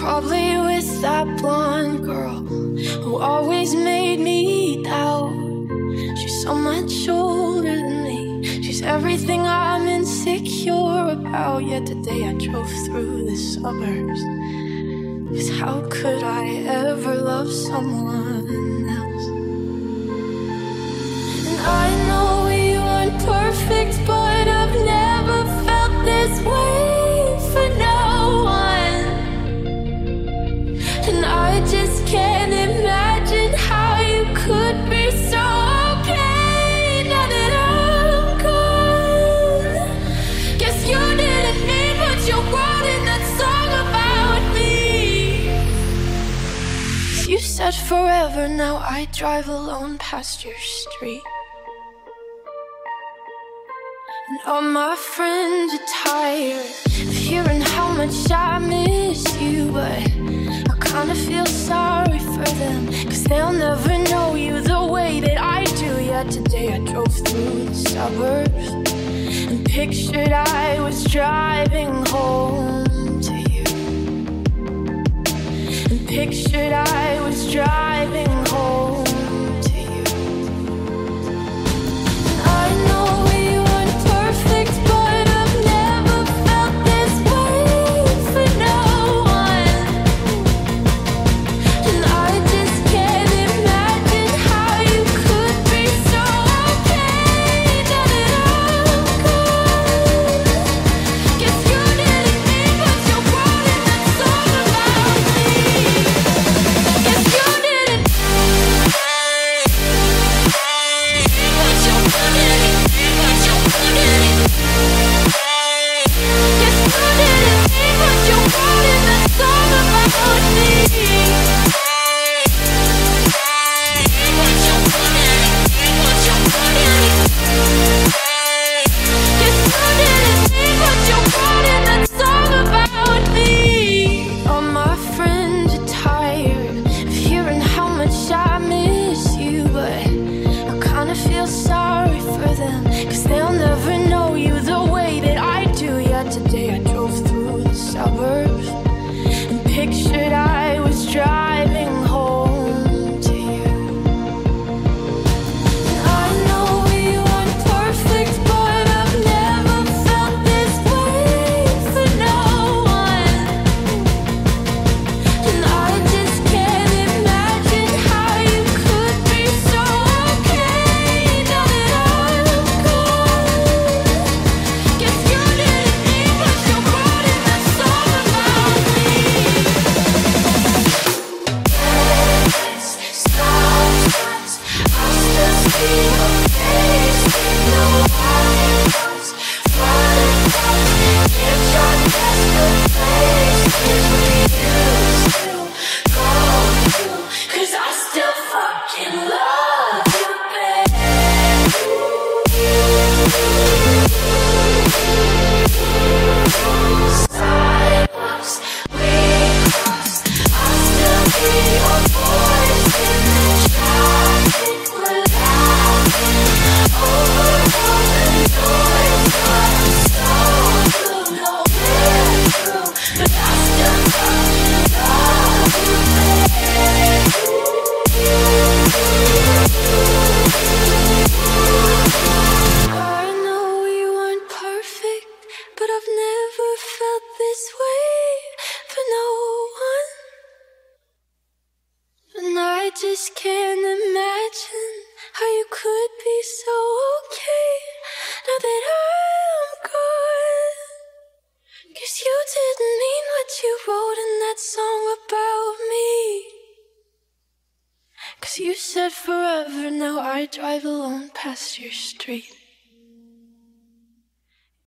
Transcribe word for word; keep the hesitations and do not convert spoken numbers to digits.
Probably with that blonde girl who always made me doubt. She's so much older than me. She's everything I'm insecure about. Yet today I drove through the suburbs, 'cause how could I ever love someone else? And I know we weren't perfect, but I've never felt this way for no one. And I just can't imagine how you could be so okay now that I'm gone. Guess you didn't mean what you wrote in that song about me. You said forever, now I drive alone past your street. And all my friends are tired of hearing how much I miss you, but I kinda feel sorry for them, 'cause they'll never know you the way that I do. Yet today I drove through the suburbs and pictured I was driving home to you, and pictured I was driving home to you. I know we weren't perfect, but I've never felt this way for no one. And I just can't imagine how you could be so okay now that I'm gone. Guess you didn't mean what you wrote in that song about me. Guess you didn't mean what you wanted, what you wanted. Guess you didn't mean what you wrote in that song about me. What you wanted, what you wanted. Guess you didn't mean what you wrote in that song about me. All my friends are tired of hearing how much I miss you, but I kinda feel sorry for them, 'cause they'll never know you the way that I do. Yet today I drove through the suburbs and pictured I was driving home to you. I know we weren't perfect, but I've never felt this way for no one. And I just can't imagine how you could be so okay now that I'm gone. Guess you didn't mean what you wrote in that song about me. Sometimes I'll still be okay, still know I was running from it's your desperate places we used to go to, 'cause I still fucking love you, babe. Sidewalks we crossed, I'll still be your voice in the traffic. We're laughing over all the noise, but I'm so through, no we're through, but I still fucking love you, babe. I know we weren't perfect, but I've never felt this way for no one. And I just can't imagine how you could be so okay now that I'm gone. Guess you didn't mean what you wrote in that song about me. 'Cause you said forever, now I drive alone past your street.